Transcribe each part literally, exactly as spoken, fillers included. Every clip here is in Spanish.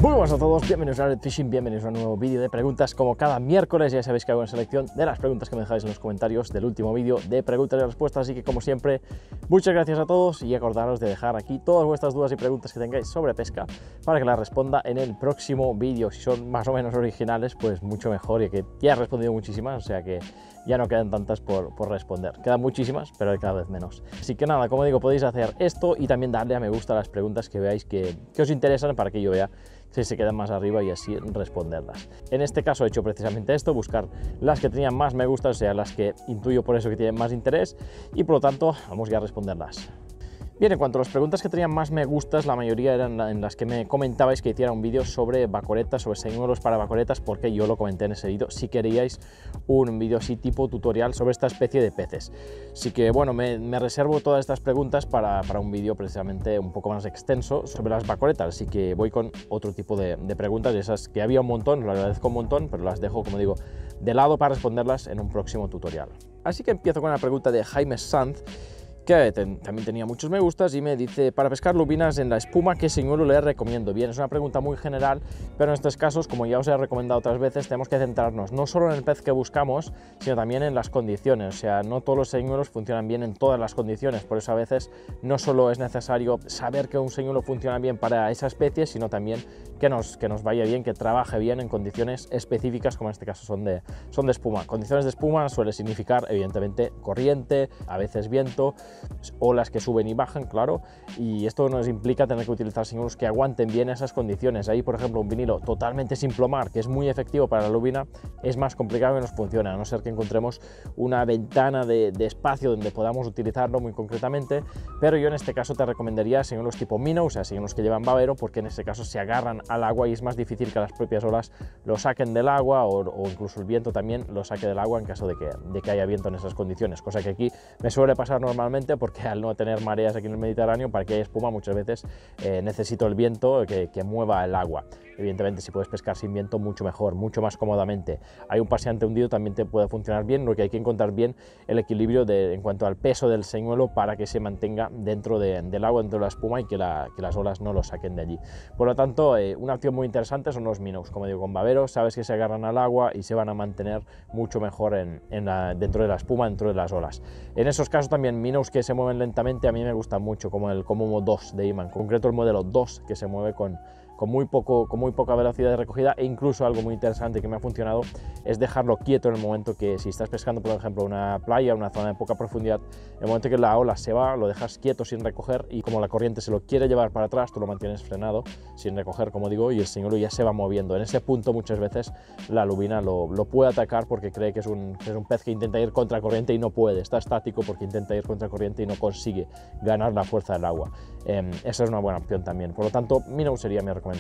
Muy buenas a todos, bienvenidos a Red Fishing, bienvenidos a un nuevo vídeo de preguntas. Como cada miércoles ya sabéis que hago una selección de las preguntas que me dejáis en los comentarios del último vídeo de preguntas y respuestas, así que como siempre, muchas gracias a todos y acordaros de dejar aquí todas vuestras dudas y preguntas que tengáis sobre pesca para que las responda en el próximo vídeo. Si son más o menos originales, pues mucho mejor, y que ya he respondido muchísimas, o sea que ya no quedan tantas por, por responder. Quedan muchísimas, pero hay cada vez menos. Así que nada, como digo, podéis hacer esto y también darle a me gusta a las preguntas que veáis que, que os interesan, para que yo vea si se quedan más arriba y así responderlas. En este caso he hecho precisamente esto, buscar las que tenían más me gusta, o sea, las que intuyo por eso que tienen más interés, y por lo tanto vamos ya a responderlas. Bien, en cuanto a las preguntas que tenían más me gustas, la mayoría eran en las que me comentabais que hiciera un vídeo sobre bacoretas, sobre señuelos para bacoretas, porque yo lo comenté en ese vídeo, si queríais un vídeo así tipo tutorial sobre esta especie de peces. Así que bueno, me, me reservo todas estas preguntas para, para un vídeo precisamente un poco más extenso sobre las bacoretas, así que voy con otro tipo de, de preguntas, esas que había un montón, lo agradezco un montón, pero las dejo, como digo, de lado para responderlas en un próximo tutorial. Así que empiezo con la pregunta de Jaime Sanz, que ten, también tenía muchos me gustas, y me dice: para pescar lubinas en la espuma, ¿qué señuelo le recomiendo? Bien, es una pregunta muy general, pero en estos casos, como ya os he recomendado otras veces, tenemos que centrarnos no solo en el pez que buscamos, sino también en las condiciones. O sea, no todos los señuelos funcionan bien en todas las condiciones, por eso a veces no solo es necesario saber que un señuelo funciona bien para esa especie, sino también que nos, que nos vaya bien, que trabaje bien en condiciones específicas, como en este caso son de, son de espuma. Condiciones de espuma suele significar, evidentemente, corriente, a veces viento, olas que suben y bajan, claro, y esto nos implica tener que utilizar señuelos que aguanten bien esas condiciones. Ahí, por ejemplo, un vinilo totalmente sin plomar, que es muy efectivo para la lubina, es más complicado que nos funcione, a no ser que encontremos una ventana de, de espacio donde podamos utilizarlo muy concretamente. Pero yo en este caso te recomendaría señuelos tipo minnow, o sea, señuelos que llevan babero, porque en este caso se agarran al agua y es más difícil que las propias olas lo saquen del agua, o, o incluso el viento también lo saque del agua en caso de que, de que haya viento en esas condiciones, cosa que aquí me suele pasar normalmente, porque al no tener mareas aquí en el Mediterráneo, para que haya espuma muchas veces eh, necesito el viento que, que mueva el agua. Evidentemente, si puedes pescar sin viento, mucho mejor, mucho más cómodamente. Hay un paseante hundido también te puede funcionar bien, lo que hay que encontrar bien el equilibrio de, en cuanto al peso del señuelo, para que se mantenga dentro de, del agua, dentro de la espuma, y que, la, que las olas no lo saquen de allí. Por lo tanto, eh, una opción muy interesante son los minnows, como digo, con babero, sabes que se agarran al agua y se van a mantener mucho mejor en, en la, dentro de la espuma, dentro de las olas. En esos casos también minnows que se mueven lentamente a mí me gustan mucho, como el Komodo dos de Iman, en concreto el modelo dos, que se mueve con Con muy, poco, con muy poca velocidad de recogida, e incluso algo muy interesante que me ha funcionado es dejarlo quieto en el momento que, si estás pescando, por ejemplo, una playa, una zona de poca profundidad, en el momento que la ola se va, lo dejas quieto sin recoger, y como la corriente se lo quiere llevar para atrás, tú lo mantienes frenado sin recoger, como digo, y el señuelo ya se va moviendo. En ese punto muchas veces la lubina lo, lo puede atacar porque cree que es, un, que es un pez que intenta ir contra corriente y no puede, está estático porque intenta ir contra corriente y no consigue ganar la fuerza del agua. Eh, esa es una buena opción también, por lo tanto, minnow sería mi recomendación.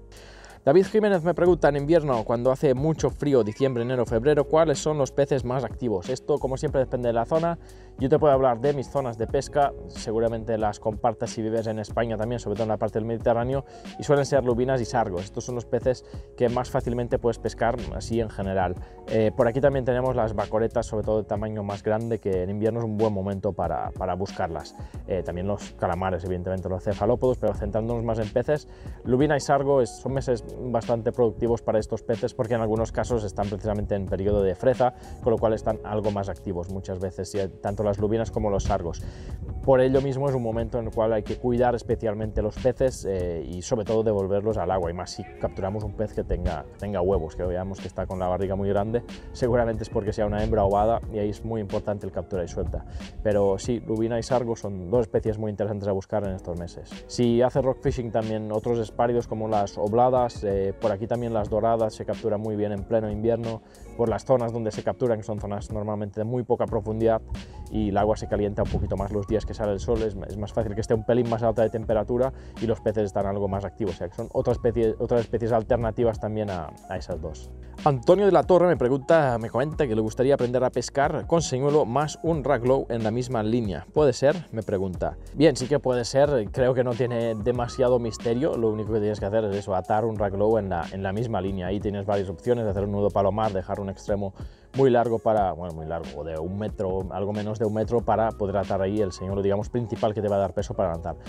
David Jiménez me pregunta: en invierno, cuando hace mucho frío, diciembre, enero, febrero, ¿cuáles son los peces más activos? Esto, como siempre, depende de la zona. Yo te puedo hablar de mis zonas de pesca, seguramente las compartas si vives en España también, sobre todo en la parte del Mediterráneo, y suelen ser lubinas y sargos. Estos son los peces que más fácilmente puedes pescar así en general. Eh, por aquí también tenemos las bacoretas, sobre todo de tamaño más grande, que en invierno es un buen momento para, para buscarlas. Eh, también los calamares, evidentemente los cefalópodos, pero centrándonos más en peces, lubina y sargo es, son meses bastante productivos para estos peces, porque en algunos casos están precisamente en periodo de freza, con lo cual están algo más activos muchas veces, tanto las lubinas como los sargos. Por ello mismo es un momento en el cual hay que cuidar especialmente los peces eh, y sobre todo devolverlos al agua, y más si capturamos un pez que tenga, que tenga huevos, que veamos que está con la barriga muy grande, seguramente es porque sea una hembra ovada, y ahí es muy importante el captura y suelta. Pero sí, lubina y sargo son dos especies muy interesantes a buscar en estos meses. Si haces rock fishing, también otros espáridos como las obladas, eh, por aquí también las doradas se capturan muy bien en pleno invierno, por las zonas donde se capturan, que son zonas normalmente de muy poca profundidad, y el agua se calienta un poquito más los días que sale el sol, es, es más fácil que esté un pelín más alta de temperatura y los peces están algo más activos, o sea que son otra especie, otras especies alternativas también a, a esas dos. Antonio de la Torre me pregunta, me comenta que le gustaría aprender a pescar con señuelo más un raglow en la misma línea. ¿Puede ser? Me pregunta. Bien, sí que puede ser, creo que no tiene demasiado misterio, lo único que tienes que hacer es eso, atar un raglow en la, en la misma línea. Ahí tienes varias opciones de hacer un nudo palomar, dejar un extremo muy largo para, bueno, muy largo, de un metro, algo menos de un metro, para poder atar ahí el señuelo, digamos, principal que te va a dar peso para lanzar.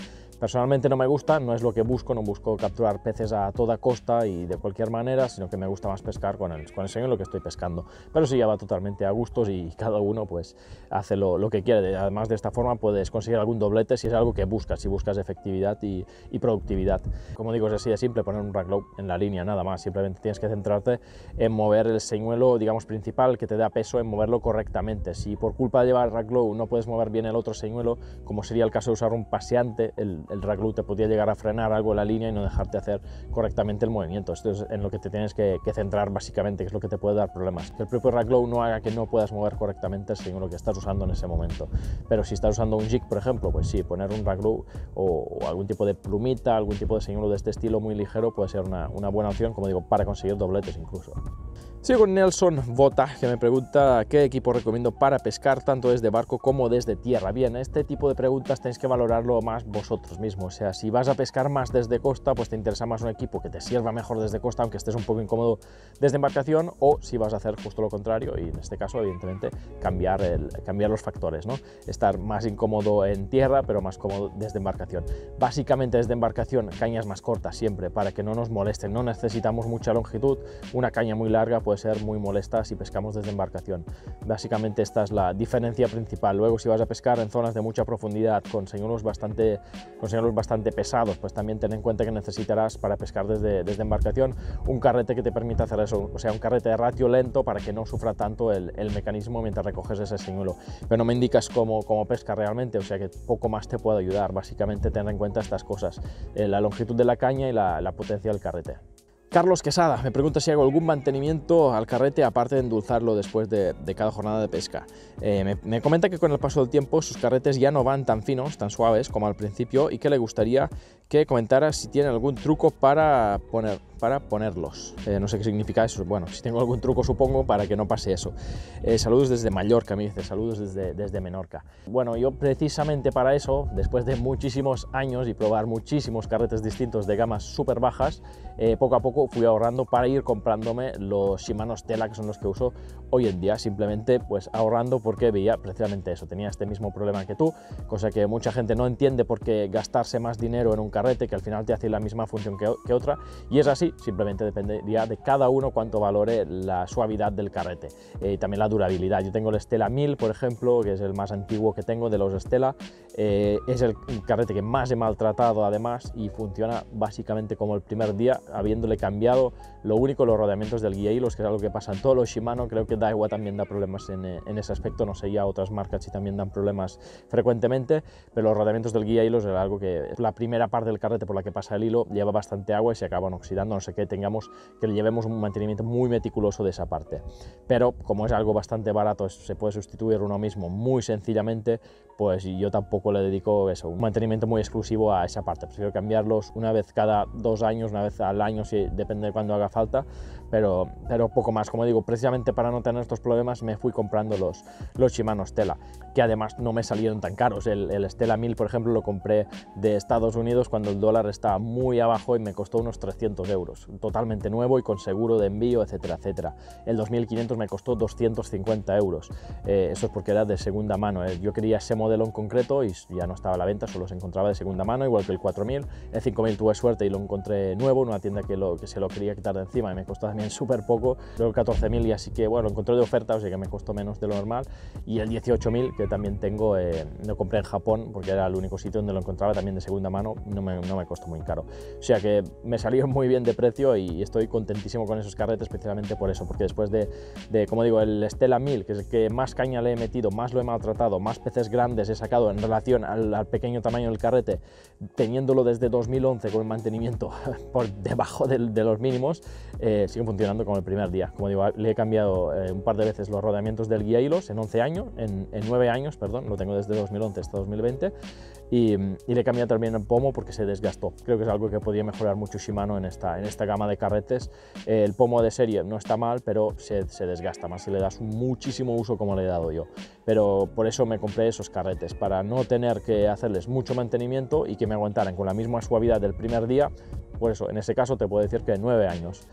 Personalmente no me gusta, no es lo que busco, no busco capturar peces a toda costa y de cualquier manera, sino que me gusta más pescar con el, con el señuelo que estoy pescando. Pero sí, ya va totalmente a gustos y cada uno pues hace lo, lo que quiere. Además, de esta forma puedes conseguir algún doblete si es algo que buscas, si buscas efectividad y, y productividad. Como digo, es así de simple, poner un raglow en la línea, nada más. Simplemente tienes que centrarte en mover el señuelo, digamos, principal, que te da peso, en moverlo correctamente. Si por culpa de llevar raglow no puedes mover bien el otro señuelo, como sería el caso de usar un paseante, el, el raglow te podría llegar a frenar algo en la línea y no dejarte hacer correctamente el movimiento. Esto es en lo que te tienes que, que centrar básicamente, que es lo que te puede dar problemas. Que el propio raglow no haga que no puedas mover correctamente el señuelo que estás usando en ese momento. Pero si estás usando un jig, por ejemplo, pues sí, poner un raglow o, o algún tipo de plumita, algún tipo de señuelo de este estilo muy ligero puede ser una, una buena opción, como digo, para conseguir dobletes incluso. Sigo con Nelson Vota, que me pregunta qué equipo recomiendo para pescar tanto desde barco como desde tierra. Bien, este tipo de preguntas tenéis que valorarlo más vosotros mismos. O sea, si vas a pescar más desde costa, pues te interesa más un equipo que te sirva mejor desde costa, aunque estés un poco incómodo desde embarcación, o si vas a hacer justo lo contrario, y en este caso, evidentemente, cambiar, el, cambiar los factores, ¿no? Estar más incómodo en tierra, pero más cómodo desde embarcación. Básicamente, desde embarcación, cañas más cortas siempre, para que no nos molesten. No necesitamos mucha longitud. Una caña muy larga puede ser muy molesta si pescamos desde embarcación. Básicamente esta es la diferencia principal. Luego, si vas a pescar en zonas de mucha profundidad con señuelos bastante, con señuelos bastante pesados, pues también ten en cuenta que necesitarás para pescar desde, desde embarcación un carrete que te permita hacer eso, o sea, un carrete de ratio lento para que no sufra tanto el, el mecanismo mientras recoges ese señuelo. Pero no me indicas cómo, cómo pesca realmente, o sea que poco más te puedo ayudar. Básicamente ten en cuenta estas cosas, eh, la longitud de la caña y la, la potencia del carrete. Carlos Quesada me pregunta si hago algún mantenimiento al carrete aparte de endulzarlo después de, de cada jornada de pesca. Eh, me, me comenta que con el paso del tiempo sus carretes ya no van tan finos, tan suaves como al principio, y que le gustaría que comentara si tiene algún truco para, poner, para ponerlos. Eh, no sé qué significa eso. Bueno, si tengo algún truco supongo para que no pase eso. Eh, saludos desde Mallorca, me dice, saludos desde, desde Menorca. Bueno, yo precisamente para eso, después de muchísimos años y probar muchísimos carretes distintos de gamas súper bajas, eh, poco a poco fui ahorrando para ir comprándome los Shimano Stella, que son los que uso hoy en día, simplemente pues ahorrando porque veía precisamente eso, tenía este mismo problema que tú, cosa que mucha gente no entiende, porque gastarse más dinero en un carrete que al final te hace la misma función que, que otra, y es así, simplemente dependería de cada uno cuánto valore la suavidad del carrete eh, y también la durabilidad. Yo tengo el Stella mil, por ejemplo, que es el más antiguo que tengo de los Stella, eh, es el carrete que más he maltratado además y funciona básicamente como el primer día, habiéndole cambiado lo único los rodeamientos del guía hilos, que es algo que pasa en todos los Shimano. Creo que Daiwa también da problemas en, en ese aspecto, no sé ya otras marcas si también dan problemas frecuentemente, pero los rodeamientos del guía hilos es algo que la primera parte del carrete por la que pasa el hilo lleva bastante agua y se acaban oxidando, no sé qué, tengamos que le llevemos un mantenimiento muy meticuloso de esa parte. Pero como es algo bastante barato, se puede sustituir uno mismo muy sencillamente, pues yo tampoco le dedico eso, un mantenimiento muy exclusivo a esa parte. Prefiero cambiarlos una vez cada dos años, una vez al año, si depende de cuándo haga falta, pero, pero poco más. Como digo, precisamente para no tener estos problemas me fui comprando los, los Shimano Stella, que además no me salieron tan caros. El, el Stella mil, por ejemplo, lo compré de Estados Unidos cuando el dólar estaba muy abajo y me costó unos trescientos euros, totalmente nuevo y con seguro de envío, etcétera, etcétera. El dos mil quinientos me costó doscientos cincuenta euros, eh, eso es porque era de segunda mano. Eh. Yo quería ese modelo en concreto y ya no estaba a la venta, solo se encontraba de segunda mano, igual que el cuatro mil. El cinco mil tuve suerte y lo encontré nuevo en una tienda que, lo, que se lo quería quitar de encima y me costó también súper poco. Luego el catorce mil y así que bueno, lo encontré de oferta, o sea que me costó menos de lo normal. Y el dieciocho mil, que también tengo, eh, lo compré en Japón porque era el único sitio donde lo encontraba también de segunda mano, no me, no me costó muy caro. O sea que me salió muy bien de precio y estoy contentísimo con esos carretes, especialmente por eso, porque después de, de como digo, el Stella mil, que es el que más caña le he metido, más lo he maltratado, más peces grandes he sacado en relación al, al pequeño tamaño del carrete, teniéndolo desde dos mil once con el mantenimiento por debajo de, de los mínimos, eh, sigue funcionando como el primer día. Como digo, le he cambiado eh, un par de veces los rodeamientos del guía hilos en once años, en, en nueve años, perdón, lo tengo desde dos mil once hasta dos mil veinte, y, y le he cambiado también el pomo porque se desgastó. Creo que es algo que podría mejorar mucho Shimano en esta, en esta gama de carretes. Eh, el pomo de serie no está mal, pero se, se desgasta más si le das muchísimo uso como le he dado yo. Pero por eso me compré esos carretes, para no tener que hacerles mucho mantenimiento y que me aguantaran con la misma suavidad del primer día. Por eso, en ese caso te puedo decir que nueve años.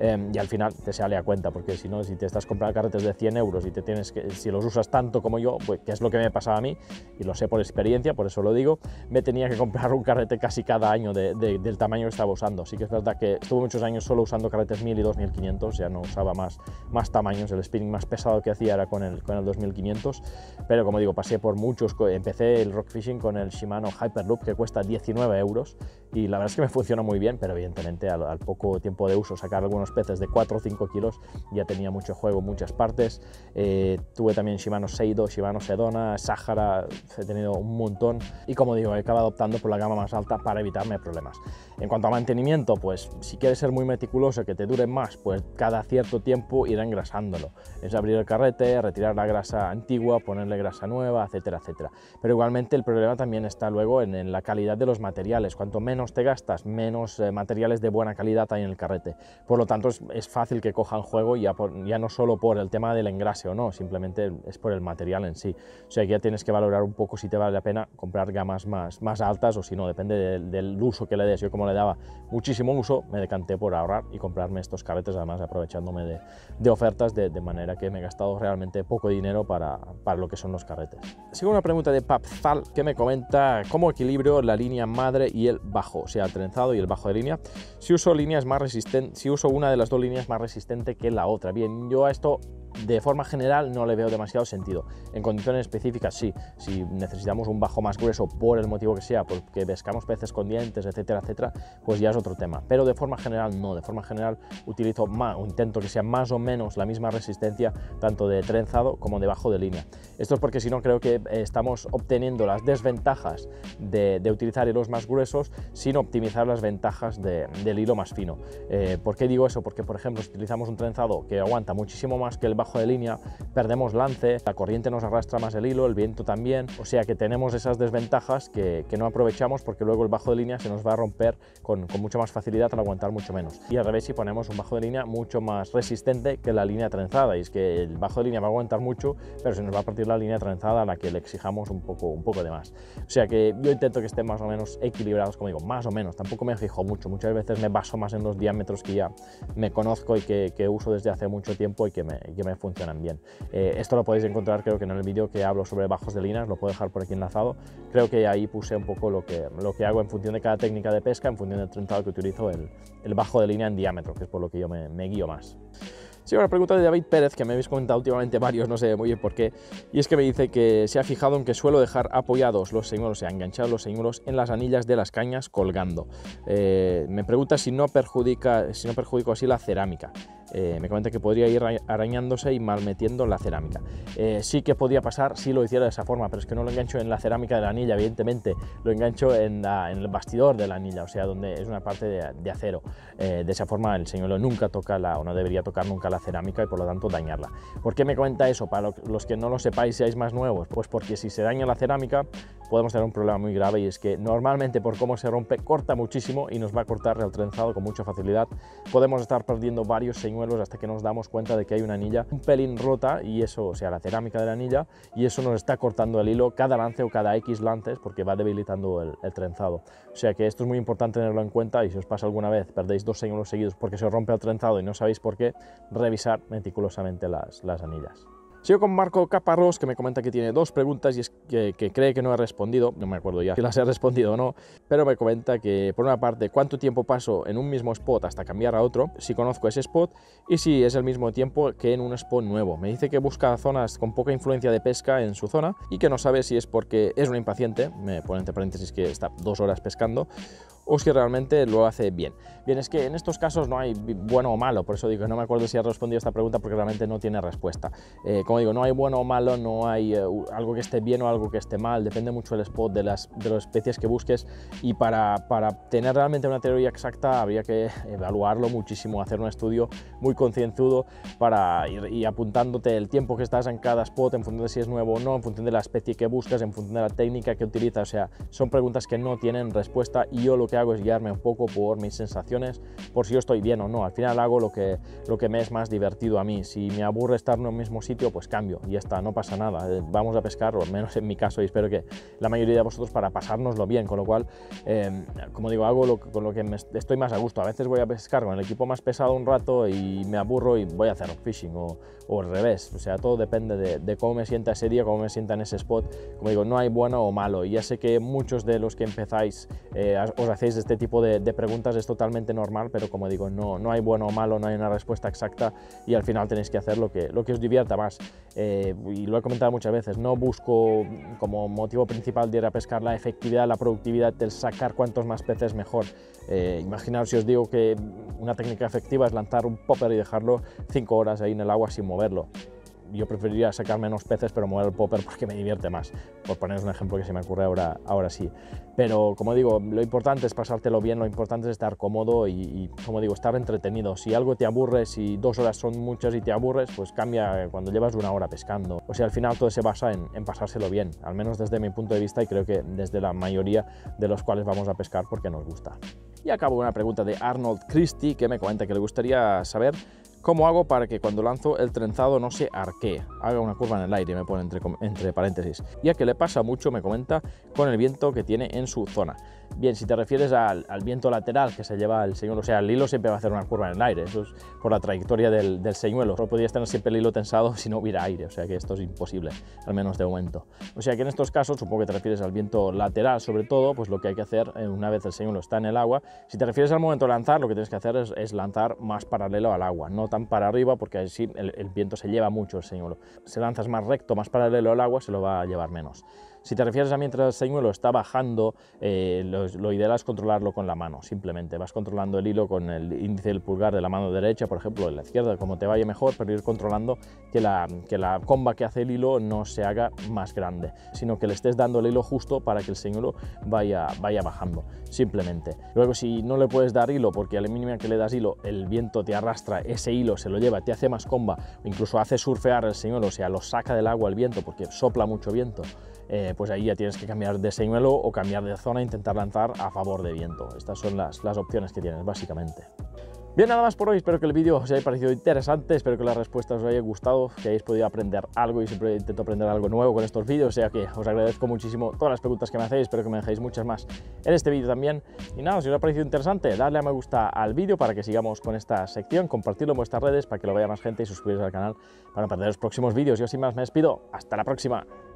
eh, y al final te sale a cuenta, porque si no, si te estás comprando carretes de cien euros y te tienes que, si los usas tanto como yo, pues que es lo que me pasaba a mí, y lo sé por experiencia, por eso lo digo, me tenía que comprar un carrete casi cada año de, de, del tamaño que estaba usando. Sí que es verdad que estuve muchos años solo usando carretes mil y dos mil quinientos, ya no usaba más, más tamaños, el spinning más pesado que hacía era con el, con el dos mil quinientos, pero como digo, pasé por muchos, empecé el rock fishing con el Shimano Hyperloop, que cuesta diecinueve euros, y la verdad es que me funciona muy bien, pero evidentemente al, al poco tiempo de uso, sacar algunos peces de cuatro o cinco kilos, ya tenía mucho juego en muchas partes. Eh, tuve también Shimano Seido, Shimano Sedona, Sahara, he tenido un montón, y como digo, he acabado optando por la gama más alta para evitarme problemas. En cuanto a mantenimiento, pues si quieres ser muy meticuloso, que te dure más, pues cada cierto tiempo ir engrasándolo. Es abrir el carrete, retirar la grasa antigua, ponerle grasa nueva, etcétera, etcétera. Pero igualmente el problema también está luego en, en la calidad de los materiales. Cuanto menos te gastas, menos eh, materiales de buena calidad hay en el carrete. Por lo tanto, es, es fácil que cojan juego, ya, por, ya no solo por el tema del engrase o no, simplemente es por el material en sí. O sea que ya tienes que valorar un poco si te vale la pena comprar gamas más, más altas o si no, depende de, del uso que le des. Yo, como le daba muchísimo uso, me decanté por ahorrar y comprarme estos carretes, además aprovechándome de, de ofertas, de, de manera que me he gastado realmente poco dinero para, para lo que son los carretes. Sigo una pregunta de Papzal, que me comenta cómo equilibrio la línea madre y el bajo, o sea, el trenzado y el bajo de línea, si uso líneas más resistentes, si uso una de las dos líneas más resistente que la otra. Bien, yo a esto de forma general no le veo demasiado sentido. En condiciones específicas sí, si necesitamos un bajo más grueso por el motivo que sea, porque pescamos peces con dientes, etcétera, etcétera, pues ya es otro tema. Pero de forma general no, de forma general utilizo más, o intento que sea más o menos la misma resistencia tanto de trenzado como de bajo de línea. Esto es porque si no creo que estamos obteniendo las desventajas de, de utilizar hilos más gruesos sin optimizar las ventajas de, del hilo más fino. Eh, ¿Por qué digo eso? Porque, por ejemplo, si utilizamos un trenzado que aguanta muchísimo más que el bajo de línea, perdemos lance, la corriente nos arrastra más el hilo, el viento también, o sea que tenemos esas desventajas que, que no aprovechamos, porque luego el bajo de línea se nos va a romper con, con mucha más facilidad al aguantar mucho menos. Y al revés, si ponemos un bajo de línea mucho más resistente que la línea trenzada, y es que el bajo de línea va a aguantar mucho, pero se nos va a partir la línea trenzada a la que le exijamos un poco, un poco de más. O sea que yo intento que estén más o menos equilibrados, como digo, más o menos, tampoco me fijo mucho, muchas veces me baso más en los diámetros que ya me conozco y que, que uso desde hace mucho tiempo y que me, que me funcionan bien. Eh, esto lo podéis encontrar, creo que en el vídeo que hablo sobre bajos de líneas, lo puedo dejar por aquí enlazado. Creo que ahí puse un poco lo que, lo que hago en función de cada técnica de pesca, en función del trenzado que utilizo, el, el bajo de línea en diámetro, que es por lo que yo me, me guío más. Sí, una pregunta de David Pérez, que me habéis comentado últimamente varios, no sé muy bien por qué, y es que me dice que se ha fijado en que suelo dejar apoyados los señuelos, o sea, enganchados los señuelos en las anillas de las cañas colgando. Eh, me pregunta si no perjudica, si no perjudico así la cerámica. Eh, me comenta que podría ir arañándose y malmetiendo la cerámica. Eh, sí que podría pasar si lo hiciera de esa forma, pero es que no lo engancho en la cerámica de la anilla, evidentemente, lo engancho en, la, en el bastidor de la anilla, o sea, donde es una parte de, de acero. Eh, de esa forma el señuelo nunca toca la, o no debería tocar nunca la cerámica y por lo tanto dañarla. ¿Por qué me comenta eso? Para los que no lo sepáis, seáis más nuevos, pues porque si se daña la cerámica podemos tener un problema muy grave, y es que normalmente por cómo se rompe corta muchísimo y nos va a cortar el trenzado con mucha facilidad. Podemos estar perdiendo varios señuelos hasta que nos damos cuenta de que hay una anilla un pelín rota, y eso, o sea, la cerámica de la anilla, y eso nos está cortando el hilo cada lance o cada X lances, porque va debilitando el, el trenzado. O sea que esto es muy importante tenerlo en cuenta, y si os pasa alguna vez, perdéis dos señuelos seguidos porque se os rompe el trenzado y no sabéis por qué, revisar meticulosamente las, las anillas. Sigo con Marco Caparrós, que me comenta que tiene dos preguntas y es que, que cree que no he respondido, no me acuerdo ya si las he respondido o no, pero me comenta que, por una parte, cuánto tiempo paso en un mismo spot hasta cambiar a otro, si conozco ese spot, y si es el mismo tiempo que en un spot nuevo. Me dice que busca zonas con poca influencia de pesca en su zona y que no sabe si es porque es un impaciente, me pone entre paréntesis que está dos horas pescando, o si realmente lo hace bien. Bien, es que en estos casos no hay bueno o malo, por eso digo que no me acuerdo si he respondido esta pregunta porque realmente no tiene respuesta. Eh, como digo, no hay bueno o malo, no hay eh, algo que esté bien o algo que esté mal, depende mucho del spot, de las, de las especies que busques, y para, para tener realmente una teoría exacta habría que evaluarlo muchísimo, hacer un estudio muy concienzudo para ir y apuntándote el tiempo que estás en cada spot en función de si es nuevo o no, en función de la especie que buscas, en función de la técnica que utilizas. O sea, son preguntas que no tienen respuesta, y yo lo que hago es guiarme un poco por mis sensaciones, por si yo estoy bien o no. Al final hago lo que, lo que me es más divertido a mí. Si me aburre estar en el mismo sitio, pues cambio y ya está, no pasa nada. Vamos a pescar, o al menos en mi caso, y espero que la mayoría de vosotros, para pasárnoslo bien, con lo cual eh, como digo, hago lo, con lo que me estoy más a gusto. A veces voy a pescar con el equipo más pesado un rato y me aburro y voy a hacer fishing o, o al revés. O sea, todo depende de, de cómo me sienta ese día, cómo me sienta en ese spot. Como digo, no hay bueno o malo. Y ya sé que muchos de los que empezáis eh, os hacéis este tipo de, de preguntas, es totalmente normal, pero como digo, no, no hay bueno o malo, no hay una respuesta exacta y al final tenéis que hacer lo que, lo que os divierta más. Eh, y lo he comentado muchas veces, no busco como motivo principal de ir a pescar la efectividad, la productividad, el sacar cuantos más peces mejor. Eh, imaginaos si os digo que una técnica efectiva es lanzar un popper y dejarlo cinco horas ahí en el agua sin moverlo. Yo preferiría sacar menos peces pero mover el popper porque me divierte más, por poneros un ejemplo que se me ocurre ahora, ahora sí. Pero como digo, lo importante es pasártelo bien, lo importante es estar cómodo y, y como digo, estar entretenido. Si algo te aburre, si dos horas son muchas y te aburres, pues cambia cuando llevas una hora pescando. O sea, al final todo se basa en, en pasárselo bien, al menos desde mi punto de vista y creo que desde la mayoría de los cuales vamos a pescar porque nos gusta. Y acabo con una pregunta de Arnold Christie que me comenta que le gustaría saber ¿cómo hago para que cuando lanzo el trenzado no se arquee? Haga una curva en el aire, me pone entre, entre paréntesis. Ya que le pasa mucho, me comenta, con el viento que tiene en su zona. Bien, si te refieres al, al viento lateral que se lleva el señuelo, o sea, el hilo siempre va a hacer una curva en el aire, eso es por la trayectoria del, del señuelo. No podrías tener siempre el hilo tensado si no hubiera aire, o sea que esto es imposible, al menos de momento. O sea que en estos casos, supongo que te refieres al viento lateral sobre todo, pues lo que hay que hacer una vez el señuelo está en el agua. Si te refieres al momento de lanzar, lo que tienes que hacer es, es lanzar más paralelo al agua, no tan para arriba porque así el, el viento se lleva mucho el señuelo. Si lanzas más recto, más paralelo al agua, se lo va a llevar menos. Si te refieres a mientras el señuelo está bajando, eh, lo, lo ideal es controlarlo con la mano, simplemente. Vas controlando el hilo con el índice del pulgar de la mano derecha, por ejemplo, de la izquierda, como te vaya mejor, pero ir controlando que la, que la comba que hace el hilo no se haga más grande, sino que le estés dando el hilo justo para que el señuelo vaya, vaya bajando, simplemente. Luego, si no le puedes dar hilo, porque a la mínima que le das hilo, el viento te arrastra, ese hilo se lo lleva, te hace más comba, o incluso hace surfear el señuelo, o sea, lo saca del agua el viento, porque sopla mucho viento, eh, pues ahí ya tienes que cambiar de señuelo o cambiar de zona e intentar lanzar a favor de viento. Estas son las, las opciones que tienes, básicamente. Bien, nada más por hoy, espero que el vídeo os haya parecido interesante, espero que la respuesta os haya gustado, que hayáis podido aprender algo y siempre intento aprender algo nuevo con estos vídeos, o sea que os agradezco muchísimo todas las preguntas que me hacéis, espero que me dejéis muchas más en este vídeo también. Y nada, si os ha parecido interesante, dadle a me gusta al vídeo para que sigamos con esta sección, compartirlo en vuestras redes para que lo vea más gente y suscribiros al canal para no perder los próximos vídeos. Yo sin más me despido, hasta la próxima.